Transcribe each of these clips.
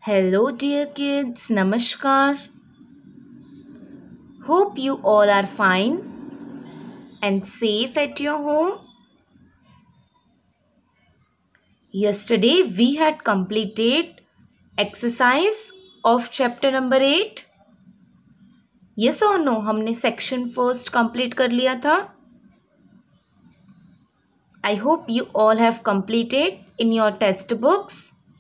Hello, dear kids. Namaskar. Hope you all are fine and safe at your home. Yesterday, we had completed exercise of chapter number 8. Yes or no? हमने section first complete कर लिया था. I hope you all have completed in your test books.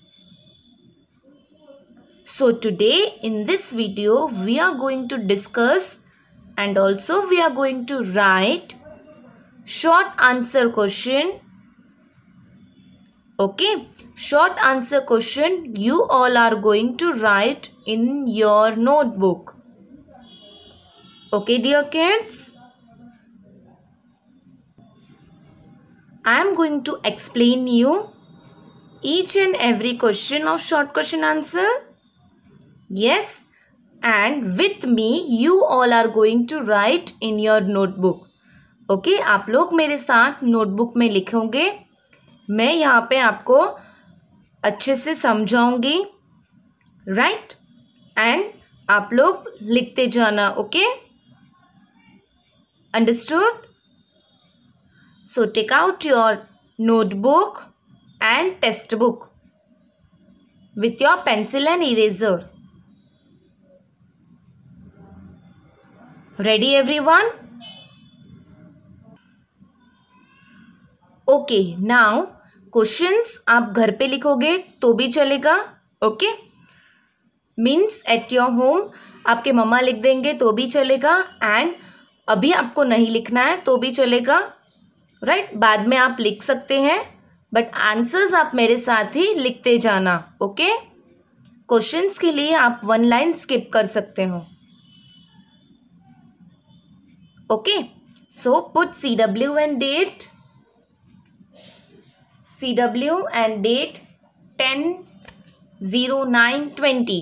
So today in this video we are going to discuss and also we are going to write short answer question. Okay, short answer question you all are going to write in your notebook. Okay, dear kids, I am going to explain you each and every question of short question answer. Yes, and with me you all are going to write in your notebook. Okay आप लोग मेरे साथ notebook में लिखोगे. मैं यहाँ पे आपको अच्छे से समझाऊंगी, राइट, एंड आप लोग लिखते जाना. Okay, understood? So take out your notebook and text book with your pencil and eraser. Ready everyone? Okay, now questions आप घर पे लिखोगे तो भी चलेगा. Okay, means at your home आपके मम्मा लिख देंगे तो भी चलेगा, एंड अभी आपको नहीं लिखना है तो भी चलेगा, राइट. बाद में आप लिख सकते हैं, बट आंसर्स आप मेरे साथ ही लिखते जाना. ओके, क्वेश्चंस के लिए आप वन लाइन स्किप कर सकते हो. Okay, so put CW and date. CW and date 10/09/20.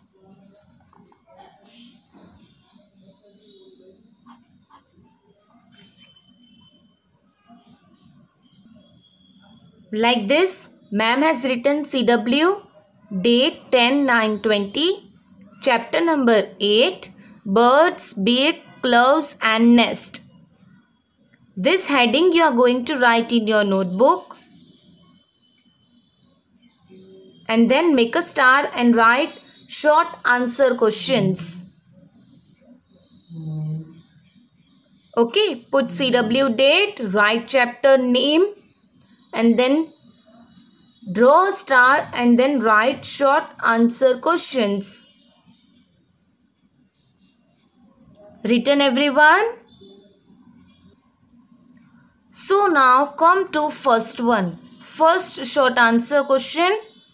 Like this, ma'am has written CW, date 10/9/20, chapter number 8, birds, beak, claws and nest. This heading you are going to write in your notebook. And then make a star and write short answer questions. Okay, put CW date, write chapter name, and then draw a star and then write short answer questions. Written everyone? So now come to first one. First short answer question.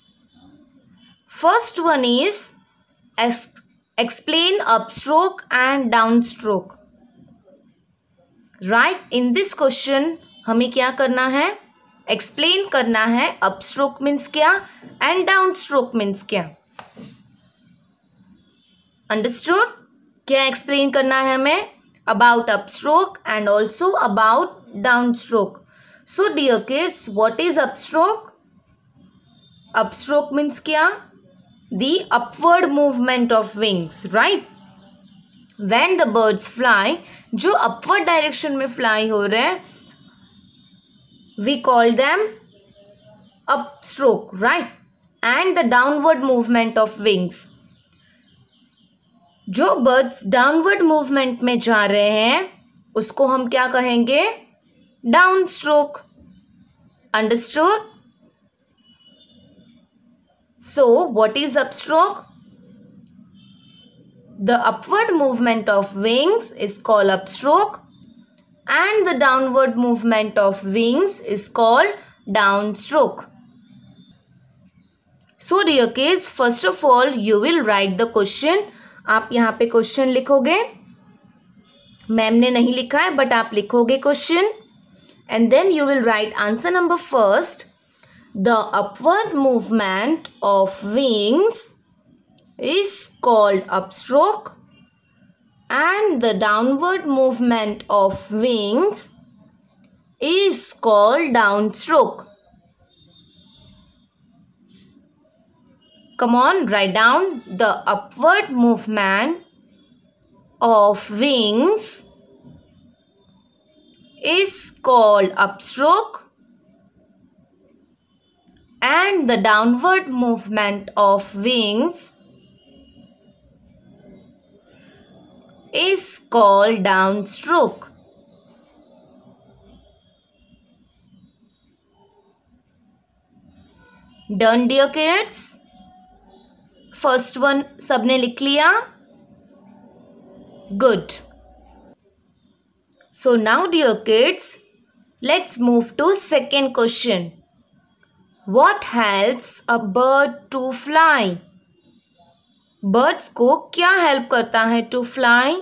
First one is explain upstroke and downstroke. Right, in this question हमें क्या करना है? Explain करना है upstroke means क्या and downstroke means क्या. Understood? क्या explain करना है हमें? About upstroke and also about downstroke. So dear kids, what is upstroke? Upstroke means क्या? The upward movement of wings, right? When the birds fly, जो upward direction में fly हो रहे हैं, we call them upstroke, right? And the downward movement of wings, जो birds downward movement में जा रहे हैं उसको हम क्या कहेंगे? Downstroke. Understood? So, what is upstroke? The upward movement of wings is called upstroke and the downward movement of wings is called downstroke. So, dear kids, first of all, you will write the question. आप यहाँ पे question लिखोगे. Ma'am ने नहीं लिखा है but आप लिखोगे question, and then you will write answer number first. The upward movement of wings is called upstroke and the downward movement of wings is called downstroke. Come on, write down the upward movement of wings is called upstroke and the downward movement of wings is called downstroke. Done, dear kids? First one सबने लिख लिया? Good. So now, dear kids, let's move to second question. What helps a bird to fly? Birds को क्या help करता है to fly?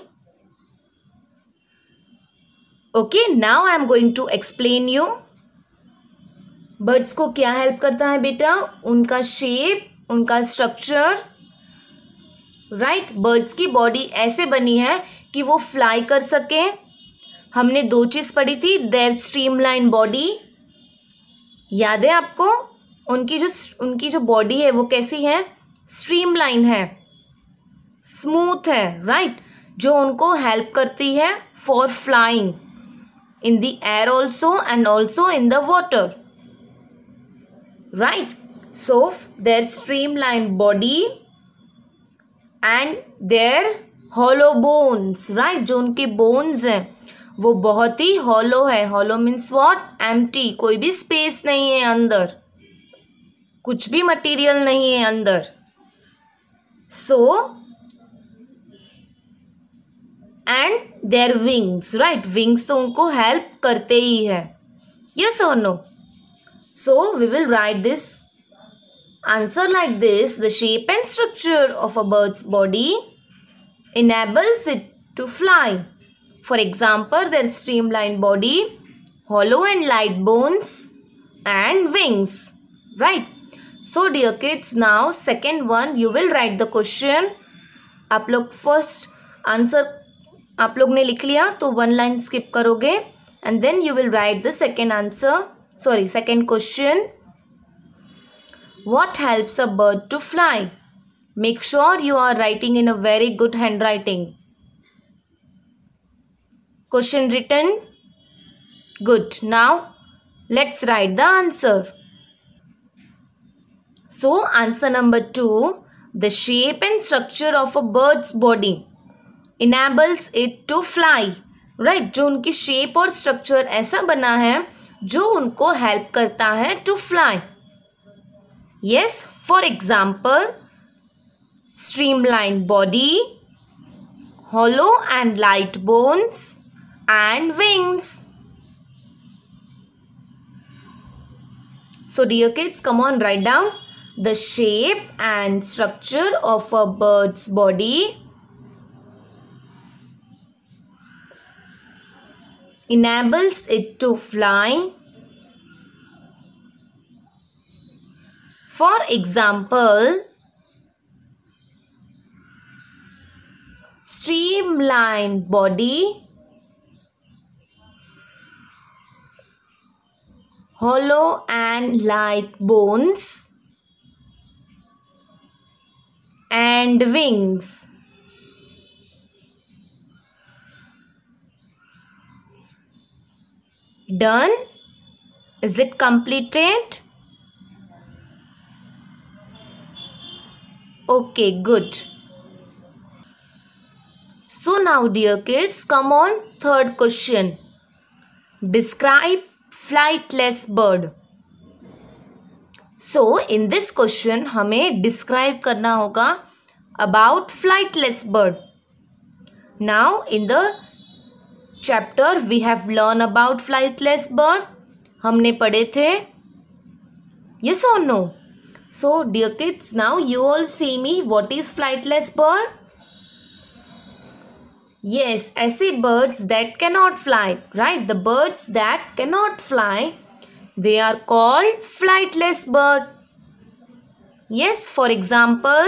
Okay, now I am going to explain you. Birds को क्या help करता है बेटा? उनका shape, उनका structure. Right? Birds की body ऐसे बनी है कि वो fly कर सके. हमने दो चीज पढ़ी थी. Their streamline body. याद है आपको? उनकी जो बॉडी है वो कैसी है? स्ट्रीमलाइन है, स्मूथ है, राइट? जो उनको हेल्प करती है for flying in the air also and also in the water, right? So there streamline body and there hollow bones, right? जो उनके बोन्स हैं वो बहुत ही हॉलो है. Hollow means what? एम्प्टी. कोई भी स्पेस नहीं है अंदर, कुछ भी मटेरियल नहीं है अंदर. So and there wings, right? Wings तो उनको हेल्प करते ही है. यस और no? So we will write this answer like this. The shape and structure of a bird's body enables it to fly. For example, their streamlined body, hollow and light bones, and wings. Right? So, dear kids, now second one, you will write the question. आप लोग first answer आप लोग ने लिख लिया तो one line skip करोगे and then you will write the second answer. Sorry, second question. What helps a bird to fly? Make sure you are writing in a very good handwriting. Question written? Good. Now, let's write the answer. So, answer number 2. The shape and structure of a bird's body enables it to fly. Right? जो उनकी shape और structure ऐसा बना है जो उनको help करता है to fly. Yes, for example, streamlined body, hollow and light bones, and wings. So, dear kids, come on, write down the shape and structure of a bird's body enables it to fly. For example, streamlined body, hollow and light bones, and wings. Done? Is it completed? Okay, good. So now, dear kids, come on, third question. Describe flightless bird. So, in this question, हमें describe करना होगा about flightless bird. Now, in the chapter, we have learned about flightless bird. हमने पढ़े थे. Yes or no? So, dear kids, now you all see me. What is flightless bird? Yes, ऐसे birds that cannot fly, right? The birds that cannot fly, they are called flightless bird. Yes, for example,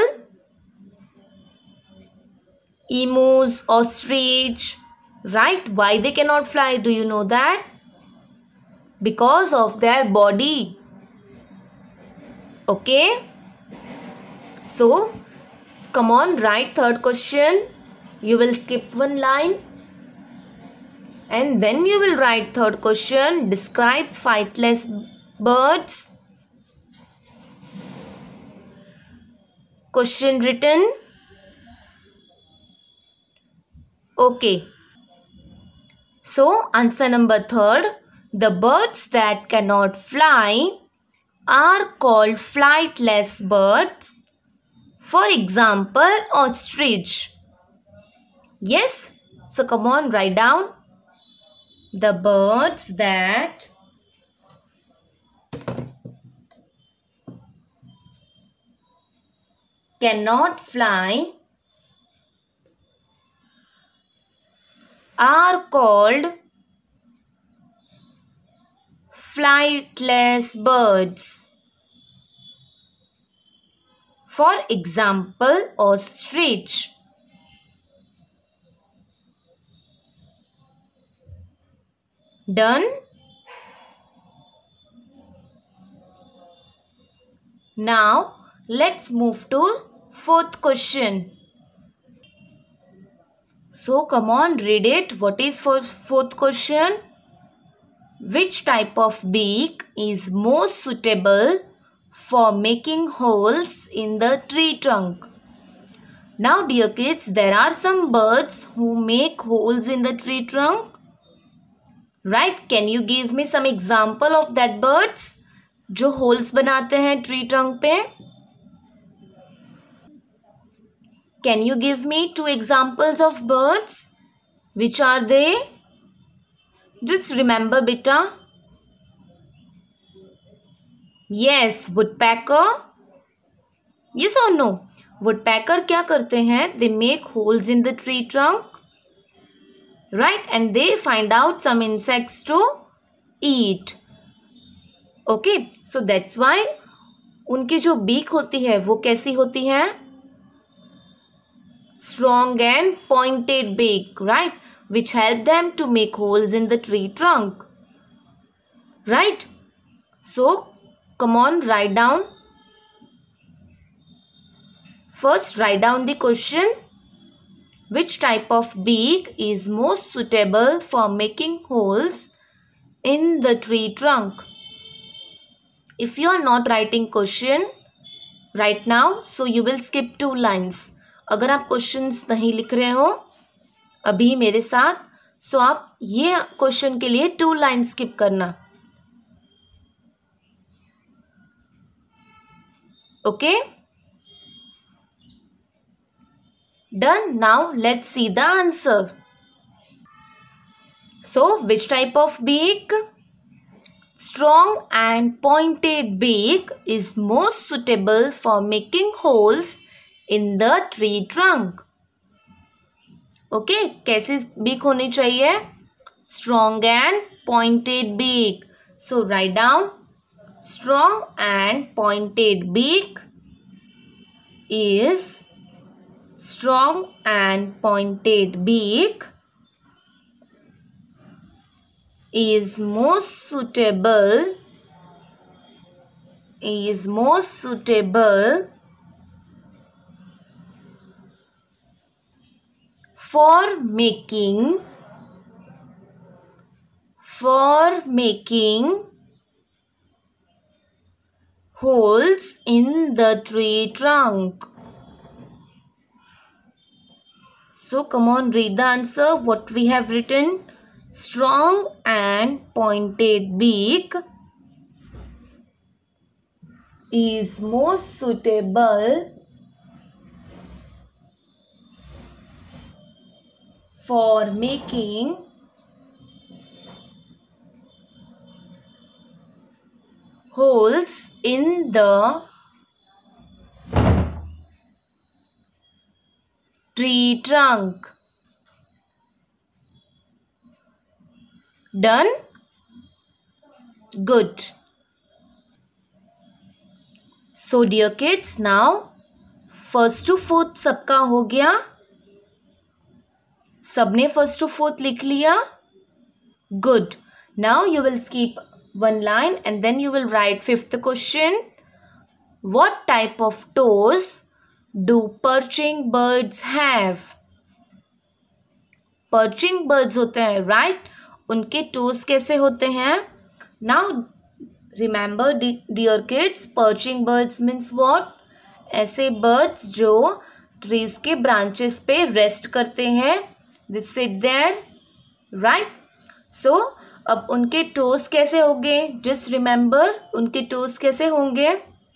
emus, ostrich, right? Why they cannot fly? Do you know that? Because of their body. Okay? So, come on, write third question. You will skip one line. And then you will write third question. Describe flightless birds. Question written. Okay. So, answer number third. The birds that cannot fly are called flightless birds. For example, ostrich. Yes? So, come on, write down. The birds that cannot fly are called flightless birds. For example, ostrich. Done? Now, let's move to fourth question. So, come on, read it. What is fourth question? Which type of beak is most suitable for making holes in the tree trunk? Now, dear kids, there are some birds who make holes in the tree trunk. Right? Can you give me some example of that birds जो holes बनाते हैं tree trunk पे? Can you give me 2 examples of birds? Which are they? Just remember, beta. Yes, woodpecker. Yes or no? Woodpecker क्या करते हैं? They make holes in the tree trunk. Right? And they find out some insects to eat. Okay? So that's why उनकी जो beak होती है वो कैसी होती है? Strong and pointed beak, right? Which help them to make holes in the tree trunk. Right? So, come on, write down. First, write down the question. Which type of beak is most suitable for making holes in the tree trunk? If you are not writing question right now, so you will skip 2 lines. अगर आप questions नहीं लिख रहे हो अभी मेरे साथ, सो आप ये क्वेश्चन के लिए 2 लाइन स्किप करना. Okay? Done. Now let's see the answer. So, which type of beak? Strong and pointed beak is most suitable for making holes in the tree trunk. Okay, कैसी beak होनी चाहिए? Strong and pointed beak. So, write down. Strong and pointed beak is strong and pointed beak is most suitable for making holes in the tree trunk. So come on, read the answer. What we have written. Strong and pointed beak is most suitable for making holes in the tree trunk. Done? Good. So dear kids, now first to fourth सबका हो गया. सबने first to fourth लिख लिया. Good. Now you will skip one line and then you will write fifth question. What type of toes do perching birds have? Perching birds होते हैं, right? उनके toes कैसे होते हैं? Now remember dear kids, perching birds means what? ऐसे birds जो trees के branches पे रेस्ट करते हैं, दे सिट देयर, राइट? सो अब उनके टोज कैसे होंगे? जस्ट रिमेंबर, उनके टोज कैसे होंगे?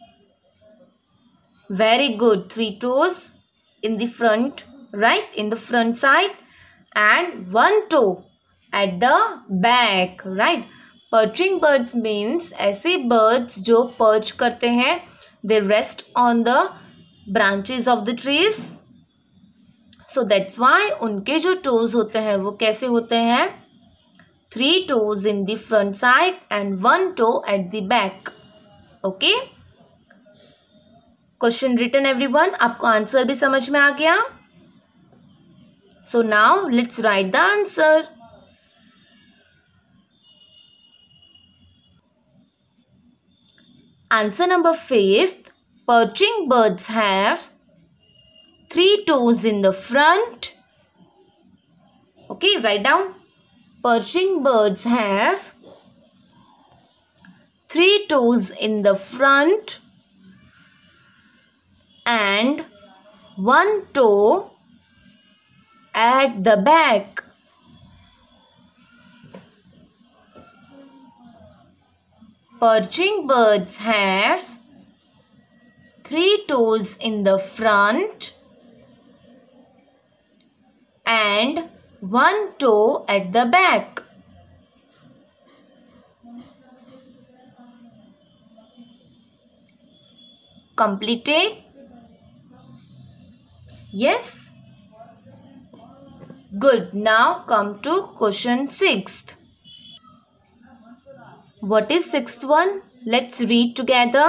Very good, 3 toes in the front, right? In the front side, and 1 toe at the back, right? Perching birds means ऐसे birds जो perch करते हैं, they rest on the branches of the trees. So that's why उनके जो toes होते हैं वो कैसे होते हैं? 3 toes in the front side and 1 toe at the back. Okay? Question written everyone. आपको आंसर भी समझ में आ गया? So now let's write the answer. Answer number 5th. Perching birds have 3 toes in the front. Okay, write down. Perching birds have 3 toes in the front and 1 toe at the back. Perching birds have 3 toes in the front and 1 toe at the back. Completed? Yes? Good. Now come to question 6th. What is 6th one? Let's read together.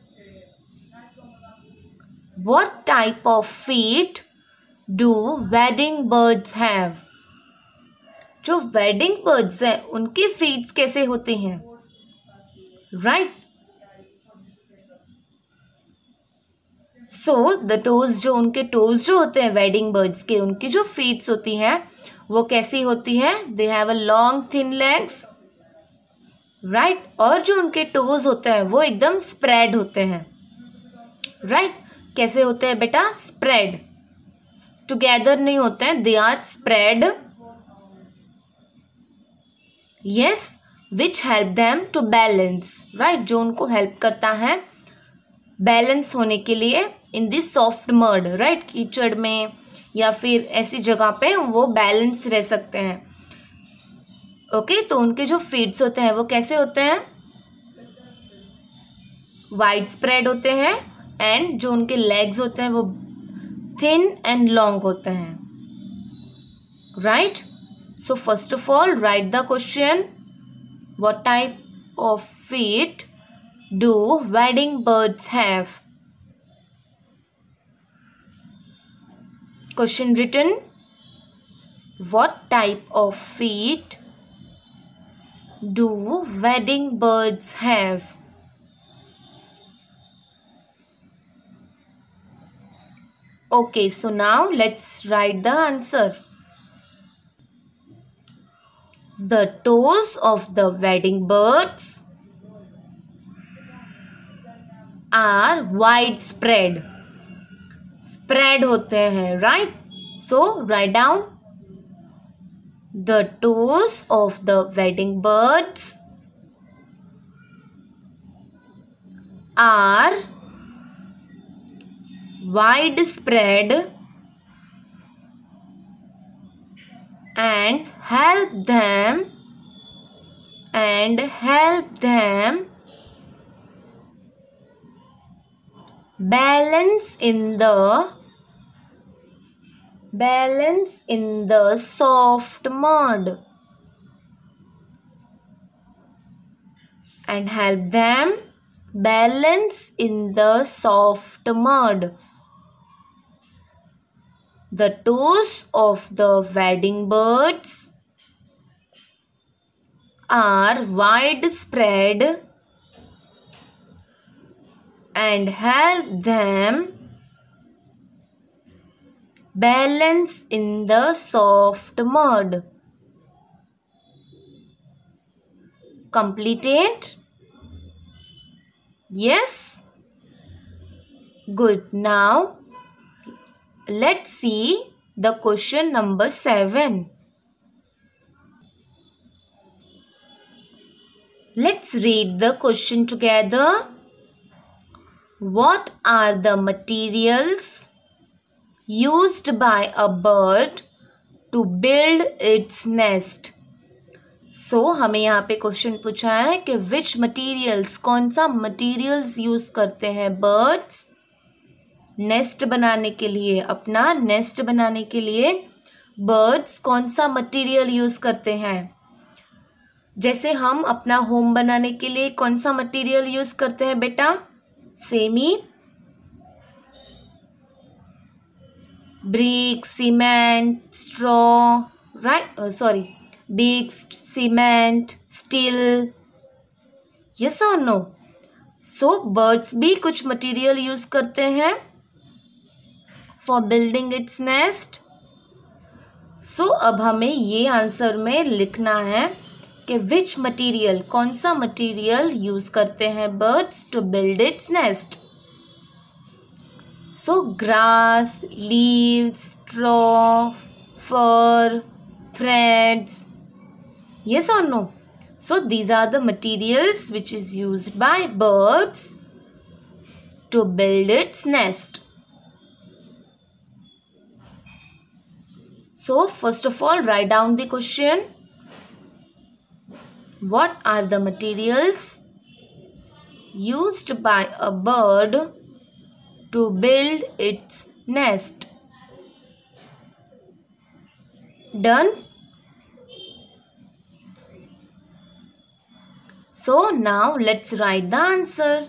What type of feet do wedding birds have? जो wedding birds हैं उनके feet कैसे होते हैं? Right? So the toes जो उनके toes जो होते हैं wedding birds के, उनकी जो feet होती हैं वो कैसी होती हैं? They have a long thin legs. Right और जो उनके टोज होते हैं वो एकदम स्प्रेड होते हैं, राइट? कैसे होते हैं बेटा? स्प्रेड, टुगेदर नहीं होते हैं, they are spread. Yes, which help them to balance, right? जो उनको हेल्प करता है बैलेंस होने के लिए in this soft mud, right? कीचड़ में या फिर ऐसी जगह पे वो बैलेंस रह सकते हैं. ओके, तो उनके जो फीट्स होते हैं वो कैसे होते हैं? वाइड स्प्रेड होते हैं एंड जो उनके लेग्स होते हैं वो थिन एंड लॉन्ग होते हैं, right? So first of all write the question. What type of feet do wading birds have? Question written. What type of feet do wedding birds have? Okay, so now let's write the answer. The toes of the wedding birds are widespread. Spread होते हैं, right? So write down. The toes of the wedding birds are widespread and help them balance in the soft mud, and help them balance in the soft mud. The toes of the wedding birds are widespread and help them balance in the soft mud. Completed? Yes? Good. Now let's see the question number 7. Let's read the question together. What are the materials used by a bird to build its nest? हमें यहाँ पे question पूछा है कि विच materials, कौन सा materials use करते हैं बर्ड्स नेस्ट बनाने के लिए, अपना नेस्ट बनाने के लिए बर्ड्स कौन सा मटीरियल यूज करते हैं। जैसे हम अपना होम बनाने के लिए कौन सा मटीरियल यूज करते हैं बेटा, semi, brick, cement, straw, right, sorry, bricks, cement, steel, yes or no? So birds भी कुछ मटेरियल यूज करते हैं for building its nest. So अब हमें ये आंसर में लिखना है कि which मटेरियल, कौन सा मटेरियल यूज करते हैं birds to build its nest. So grass, leaves, straw, fur, threads. Yes or no? So these are the materials which is used by birds to build its nest. So first of all, write down the question. What are the materials used by a bird to build its nest? Done? So now let's write the answer.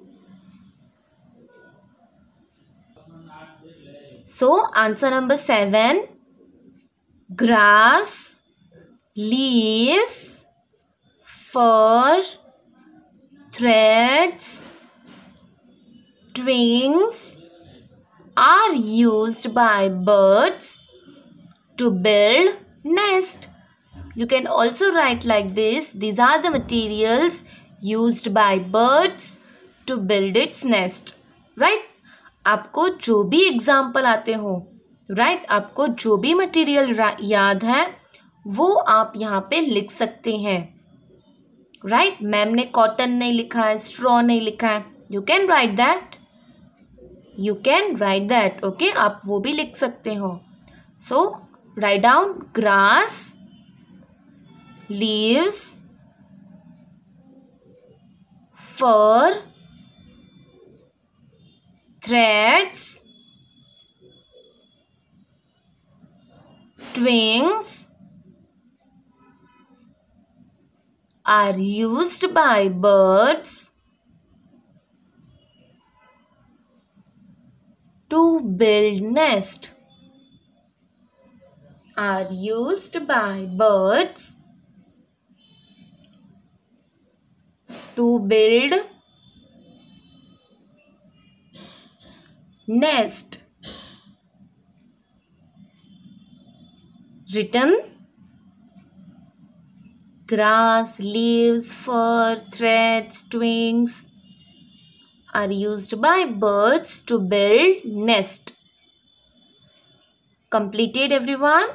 So answer number 7, grass, leaves, fur, threads, twigs are used by birds to build nest. You can also write like this. These are the materials used by birds to build its nest. Right? आपको जो भी example आते हो, right? आपको जो भी material याद है वो आप यहाँ पे लिख सकते हैं. Right? मैम ने कॉटन नहीं लिखा है, स्ट्रॉ नहीं लिखा है. You can write that. You can write that. Okay? आप वो भी लिख सकते हो. So write down grass, leaves, fur, threads, twigs are used by birds to build nest. Are used by birds to build nest. Written: grass, leaves, fur, threads, twigs are used by birds to build nest. Completed, everyone?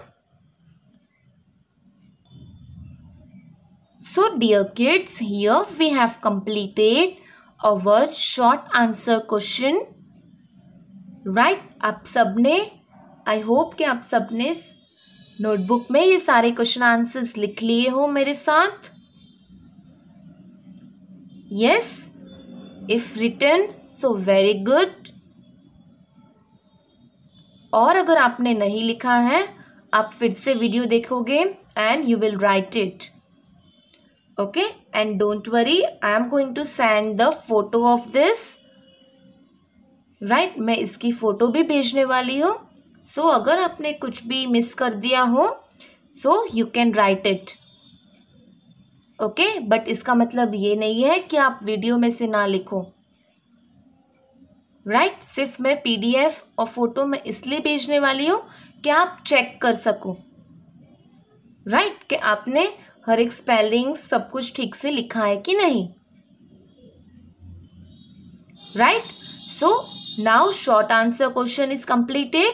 So dear kids, here we have completed our short answer question. Right? आप सबने, I hope कि आप सबने notebook में ये सारे question answers लिख लिए हो मेरे साथ. Yes? If written, so very good. और अगर आपने नहीं लिखा है, आप फिर से वीडियो देखोगे and you will write it. Okay? And don't worry, I am going to send the photo of this. Right? मैं इसकी फ़ोटो भी भेजने वाली हूँ. So अगर आपने कुछ भी मिस कर दिया हो, so you can write it. Okay? But इसका मतलब ये नहीं है कि आप वीडियो में से ना लिखो. राइट सिर्फ मैं PDF और फोटो में इसलिए भेजने वाली हूँ कि आप चेक कर सको, राइट कि आपने हर एक स्पेलिंग सब कुछ ठीक से लिखा है कि नहीं, right. So now short answer question is completed,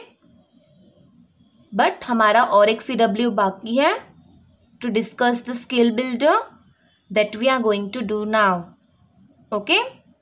but हमारा और एक CW बाकी है to discuss the skill builder that we are going to do now. Okay,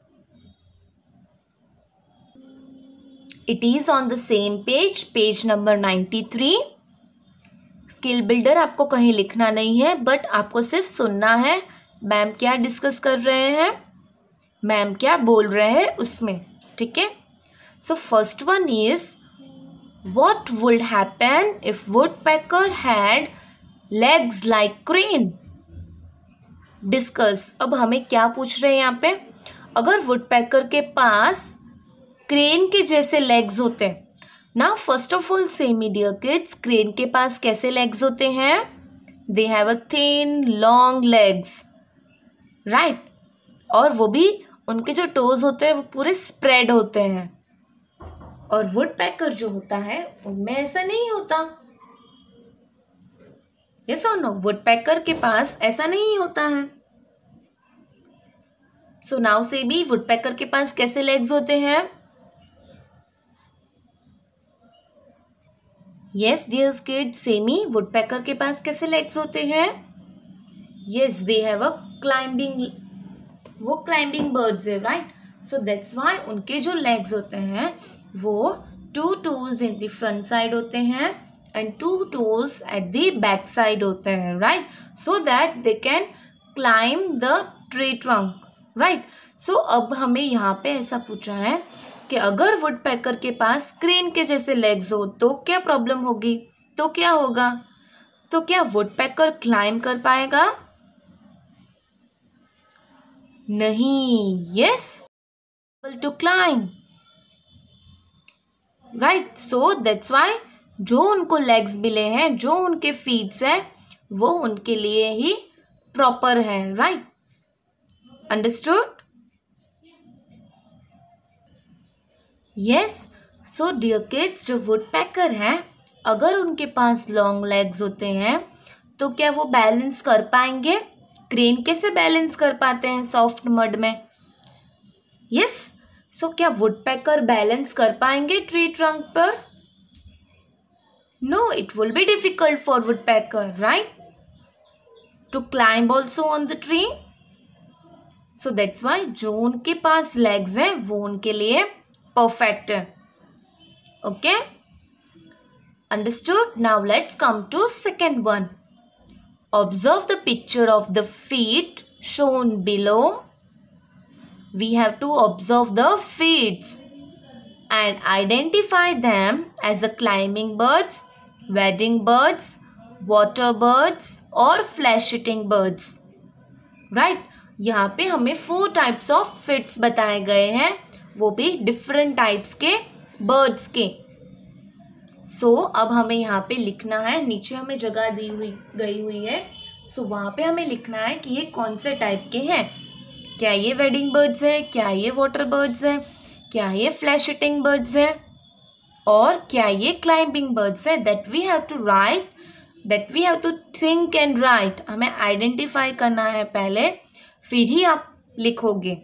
it is on the same page number 93। Skill builder आपको कहीं लिखना नहीं है, बट आपको सिर्फ सुनना है मैम क्या डिस्कस कर रहे हैं, मैम क्या बोल रहे हैं उसमें, ठीक है। So first one is what would happen if woodpecker had legs like crane. Discuss. अब हमें क्या पूछ रहे हैं यहाँ पे, अगर वुडपेकर के पास क्रेन के जैसे लेग्स होते हैं। नाउ फर्स्ट ऑफ ऑल से मी डियर किड्स, क्रेन के पास कैसे लेग्स होते हैं, they have a thin long legs, right, और वो भी उनके जो टोज होते हैं वो पूरे स्प्रेड होते हैं, और वुडपेकर जो होता है उनमें ऐसा नहीं होता। यस और नो, वुडपेकर के पास ऐसा नहीं होता है। सो नाउ से भी वुडपेकर के पास कैसे लेग्स होते हैं, yes dear kids, semi woodpecker के पास कैसे लेग्स होते हैं, yes they have a climbing, वो क्लाइंबिंग बर्ड्स है, राइट। सो दैट्स व्हाई उनके जो लेग्स होते हैं वो 2 toes in the front side होते हैं and 2 toes at the back side होते हैं, right, so that they can climb the tree trunk, right. सो अब हमें यहाँ पे ऐसा पूछा है कि अगर वुडपेकर के पास क्रेन के जैसे लेग्स हो तो क्या प्रॉब्लम होगी, तो क्या होगा, तो क्या वुडपेकर क्लाइम कर पाएगा, नहीं, yes to climb, right. So that's why जो उनको लेग्स मिले हैं, जो उनके फीट्स हैं, वो उनके लिए ही प्रॉपर है, right, understood, yes. So dear kids, जो वुडपेकर हैं अगर उनके पास लॉन्ग लेग्स होते हैं तो क्या वो बैलेंस कर पाएंगे, क्रेन कैसे बैलेंस कर पाते हैं सॉफ्ट मड में, यस। सो क्या वुडपेकर बैलेंस कर पाएंगे ट्री ट्रंक पर, no, it will be difficult for woodpecker, right, to climb also on the tree. So that's why जो उनके पास लेग्स हैं वो उनके लिए परफेक्ट है, okay, understood. Now let's come to second one, observe the picture of the feet shown below. We have to observe the feet and identify them as the climbing birds, wading birds, water birds or flesh-eating birds. Right? यहाँ पे हमें 4 types of fits बताए गए हैं, वो भी different types के birds के। So अब हमें यहाँ पे लिखना है, नीचे हमें जगह गई हुई है, so वहाँ पे हमें लिखना है कि ये कौन से टाइप के हैं, क्या ये वेडिंग बर्ड्स हैं, क्या ये वाटर बर्ड्स हैं, क्या ये फ्लैश ईटिंग बर्ड्स हैं, और क्या ये क्लाइंबिंग बर्ड्स हैं। That we have to write, that we have to think and write, हमें आइडेंटिफाई करना है पहले, फिर ही आप लिखोगे,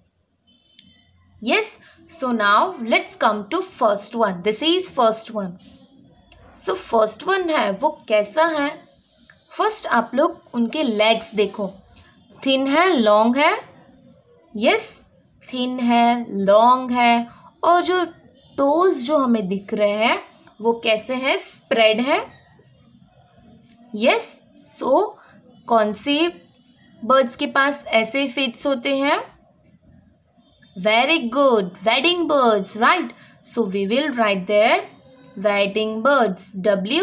yes. So now let's come to first one, this is first one. So first one है वो कैसा है, फर्स्ट आप लोग उनके लेग्स देखो, थिन है, लॉन्ग है, यस, थिन है, लॉन्ग है, और जो टोज जो हमें दिख रहे हैं वो कैसे हैं, स्प्रेड है, यस। सो कौन सी बर्ड्स के पास ऐसे फिट्स होते हैं, very good, wading birds, right. So we will write their wading birds,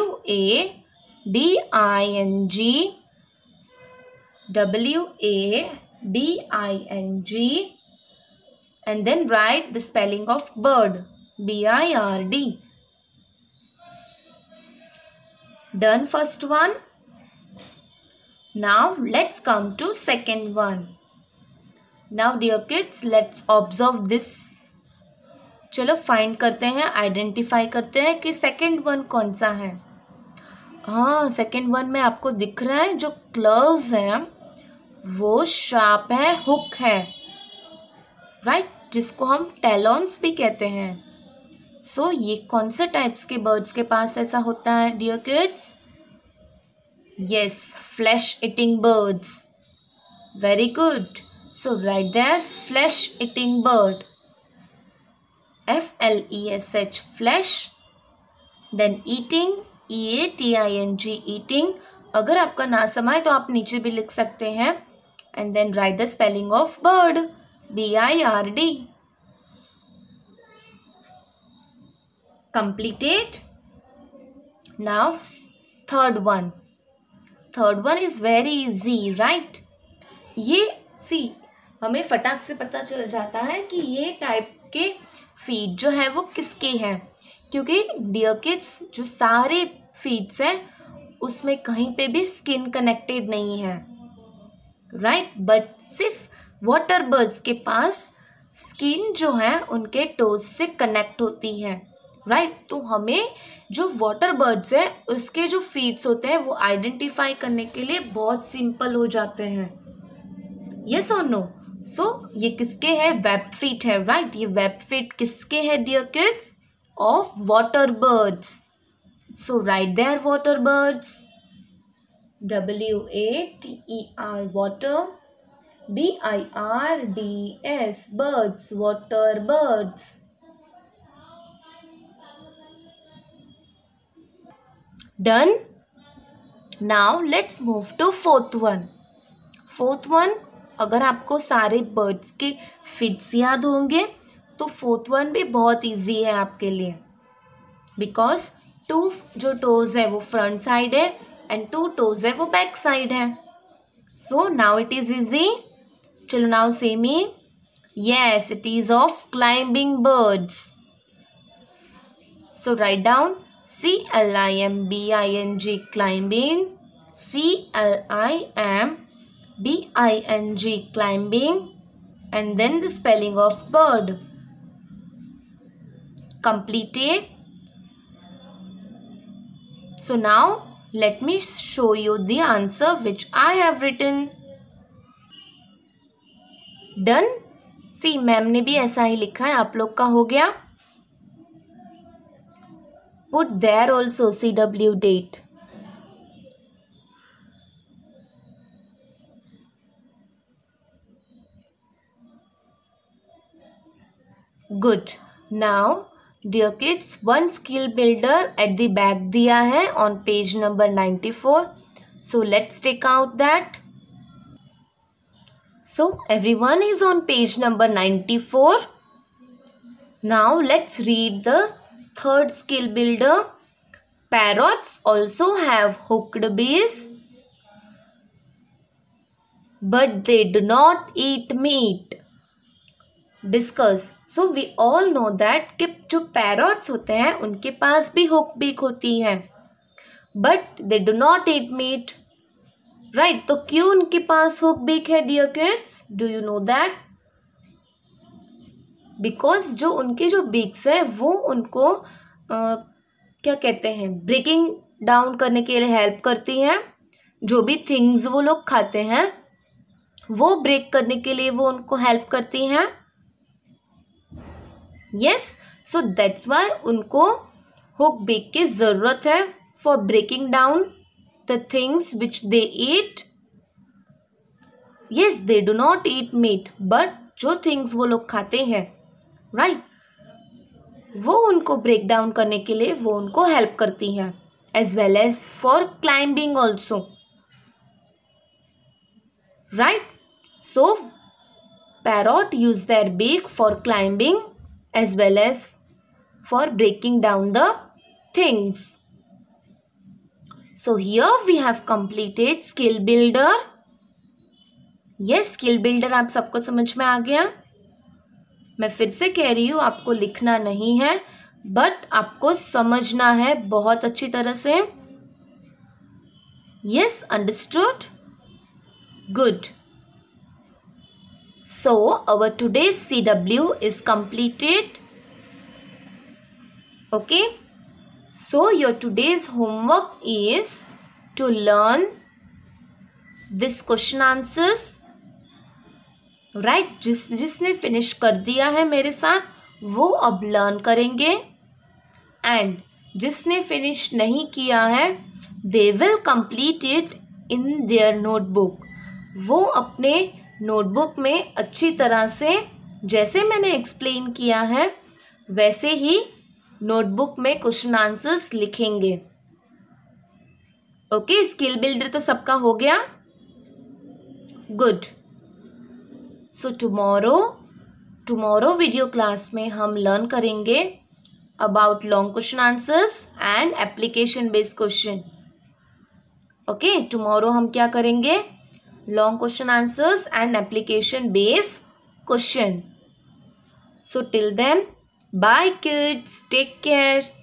WADING, and then write the spelling of bird, BIRD. Done first one. Now let's come to second one. Now dear kids, let's observe this चलो find करते हैं, identify करते हैं कि second one कौन सा है। हाँ, सेकंड वन में आपको दिख रहा है जो क्लव्स हैं वो शार्प है, हुक है, राइट, जिसको हम टैलॉन्स भी कहते हैं। सो ये कौन से टाइप्स के बर्ड्स के पास ऐसा होता है dear kids? Yes, flesh eating birds. Very good. So write there, flesh eating bird, FLESH, flesh, then eating, EATING, eating. अगर आपका ना समाए तो आप नीचे भी लिख सकते हैं। And then write the spelling of bird, BIRD। Completed. Now third one. Third one is very easy, right? ये सी हमें फटाक से पता चल जाता है कि ये टाइप के फीट जो है वो किसके हैं, क्योंकि डियर किड्स जो सारे फीट्स हैं उसमें कहीं पे भी स्किन कनेक्टेड नहीं है, राइट, बट सिर्फ वाटर बर्ड्स के पास स्किन जो है उनके टोज से कनेक्ट होती है, राइट। तो हमें जो वाटर बर्ड्स है उसके जो फीट्स होते हैं वो आइडेंटिफाई करने के लिए बहुत सिंपल हो जाते हैं। यस और नो? सो ये किसके हैं? वेब फीट है, राइट। ये वेब फीट किसके हैं dear kids? Of water birds. So write there water birds, WATER, water, BIRDS, birds, water birds. Done? Now let's move to fourth one. Fourth one, अगर आपको सारे बर्ड्स के fits याद होंगे तो फोर्थ वन भी बहुत इजी है आपके लिए, बिकॉज 2 जो टोज है वो फ्रंट साइड है एंड 2 टोज है वो बैक साइड है। So now it is easy. चलो now say me. Yes, it is of climbing birds. So write down CLIMBING, climbing, CLIMBING, climbing, and then the spelling of bird. Completed. So now let me show you the answer which I have written. Done? See, ma'am ने भी ऐसा ही लिखा है, आप लोग का हो गया। Put there also CW date. Good. Now, dear kids, one skill builder at the back दिया है on page number 94. So let's take out that. So everyone is on page number 94. Now let's read the third skill builder. Parrots also have hooked beaks, but they do not eat meat. Discuss. So we all know that कि जो parrots होते हैं उनके पास भी hook beak होती है, but they do not eat meat. Right? तो क्यों उनके पास hook beak है dear kids? Do you know that? Because जो उनके जो बीक्स है वो उनको क्या कहते हैं, ब्रेकिंग डाउन करने के लिए हेल्प करती हैं। जो भी थिंग्स वो लोग खाते हैं वो ब्रेक करने के लिए वो उनको हेल्प करती हैं। यस, सो दैट्स वाई उनको हुक बीक की ज़रूरत है for breaking down the things which they eat. Yes, they do not eat meat, but जो थिंग्स वो लोग खाते हैं, राइट, वो उनको ब्रेक डाउन करने के लिए वो उनको हेल्प करती हैं, as well as for climbing also, right. So parrot use their beak for climbing as well as for breaking down the things. So here we have completed skill builder. Yes, skill builder आप सबको समझ में आ गया। मैं फिर से कह रही हूँ, आपको लिखना नहीं है बट आपको समझना है बहुत अच्छी तरह से। Yes, understood? Good. So our today's CW is completed. Okay, so your today's homework is to learn this question answers, right? जिसने फिनिश कर दिया है मेरे साथ वो अब लर्न करेंगे, एंड जिसने फिनिश नहीं किया है they will complete it in their notebook. वो अपने नोटबुक में अच्छी तरह से जैसे मैंने एक्सप्लेन किया है वैसे ही नोटबुक में क्वेश्चन आंसर्स लिखेंगे। ओके, स्किल बिल्डर तो सबका हो गया। Good. So tomorrow video class में हम लर्न करेंगे about long question answers and application based question. Okay, tomorrow हम क्या करेंगे? Long question answers and application based question. So till then, bye kids, take care.